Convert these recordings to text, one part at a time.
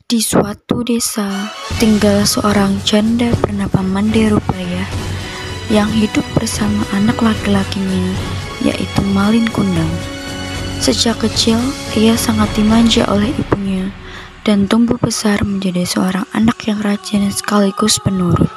Di suatu desa, tinggal seorang janda bernama Mande Rupaya yang hidup bersama anak laki-lakinya, yaitu Malin Kundang. Sejak kecil, ia sangat dimanja oleh ibunya dan tumbuh besar menjadi seorang anak yang rajin sekaligus penurut.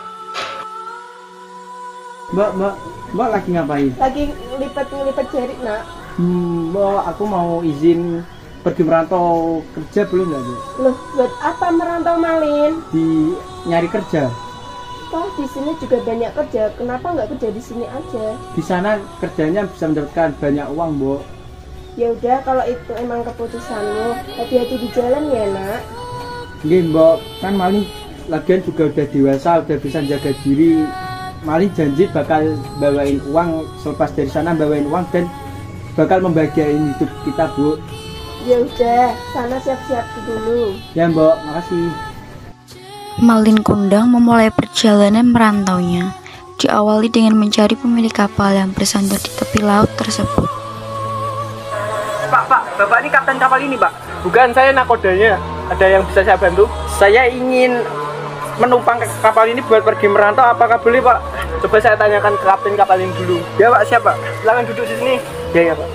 Mbak lagi ngapain? Lagi lipat jari, nak. Mbak, aku mau izin pergi merantau kerja, boleh nggak, Bu? Loh, buat apa merantau, Malin? Di nyari kerja. Toh di sini juga banyak kerja, kenapa nggak kerja di sini aja? Di sana kerjanya bisa mendapatkan banyak uang, Bu. Ya udah, kalau itu emang keputusanmu, hati-hati di jalan ya, nak. Nggih, Mbak, kan Malin lagian juga udah dewasa, udah bisa jaga diri. Malin janji bakal bawain uang, selepas dari sana bawain uang dan bakal membahagiain hidup kita, Bu. Ya udah, sana siap-siap dulu. Ya, Mbak, makasih. Malin Kundang memulai perjalanan merantaunya, diawali dengan mencari pemilik kapal yang bersandar di tepi laut tersebut. Pak, Bapak ini kapten kapal ini, Pak? Bukan, saya nakodanya. Ada yang bisa saya bantu? Saya ingin menumpang kapal ini buat pergi merantau, apakah boleh, Pak? Coba saya tanyakan ke kapten kapal ini dulu. Ya, Pak, siap, Pak. Silakan duduk di sini. Ya, Pak.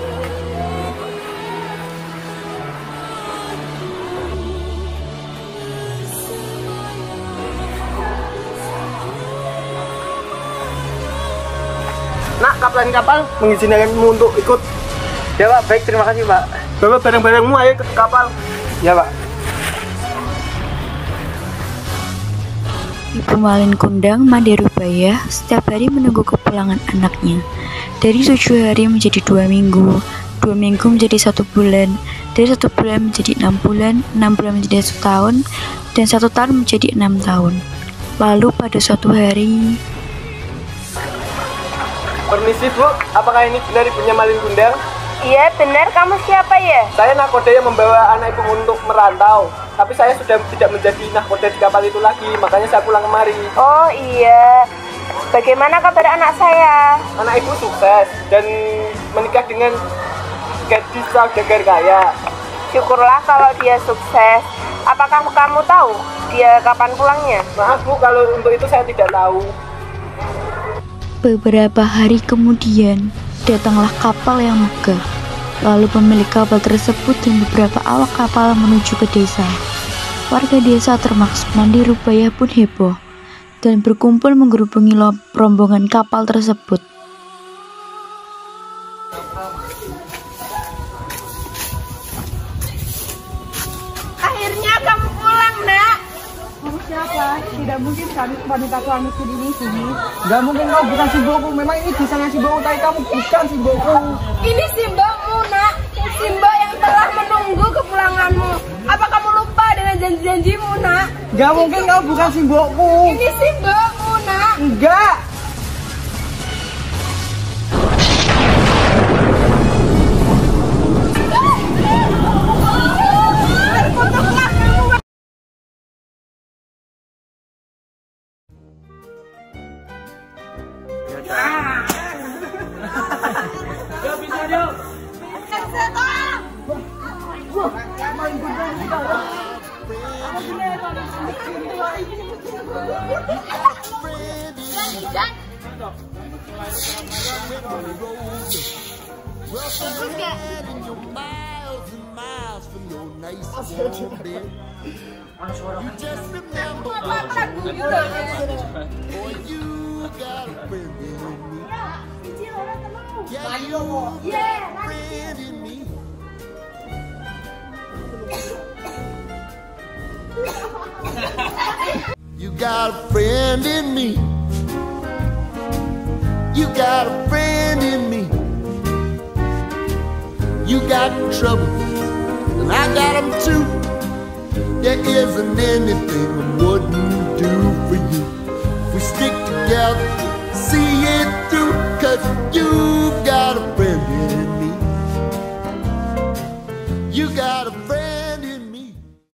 Nak, kapten kapal mengizinkanmu untuk ikut. Ya, Pak, baik, terima kasih, Pak. Bawa barang-barangmu, ayo ke kapal. Ya, Pak. Ibu Malin Kundang, Mande Rupaya, setiap hari menunggu kepulangan anaknya. Dari 7 hari menjadi 2 minggu, 2 minggu menjadi 1 bulan, dari 1 bulan menjadi 6 bulan, 6 bulan menjadi 1 tahun, dan 1 tahun menjadi 6 tahun. Lalu pada suatu hari... Permisi, Bu, apakah ini benar ibunya Malin Kundang? Iya benar, kamu siapa ya? Saya nakoda yang membawa anak ibu untuk merantau. Tapi saya sudah tidak menjadi nakoda di kapal itu lagi, makanya saya pulang kemari. Oh iya, bagaimana kabar anak saya? Anak ibu sukses dan menikah dengan gadis saudagar kaya. Syukurlah kalau dia sukses. Apakah kamu tahu dia kapan pulangnya? Maaf, Bu, kalau untuk itu saya tidak tahu. Beberapa hari kemudian, datanglah kapal yang megah. Lalu pemilik kapal tersebut dan beberapa awak kapal menuju ke desa. Warga desa termasuk Mande Rupaya pun heboh dan berkumpul menggerubungi rombongan kapal tersebut. Akhirnya kamu pulang, nak. Kamu siapa? Tidak mungkin kami wanita tua miskin ini sini. Gak mungkin, kau bukan si Boku. Memang ini desanya si Boku, tapi kamu bukan si Boku. Ini Simbamu, nak. Simba yang telah menunggu kepulanganmu. Apa kamu lupa dengan janji-janjimu, nak? Gak mungkin kau bukan si Boku. Ini Simbamu, nak. Enggak. Terkutuklah kamu. You got a friend in me. You got a friend in me. You got trouble, and I got them too. There isn't anything I wouldn't do for you. We stick together, see it through, 'cause you've got a friend in me. You got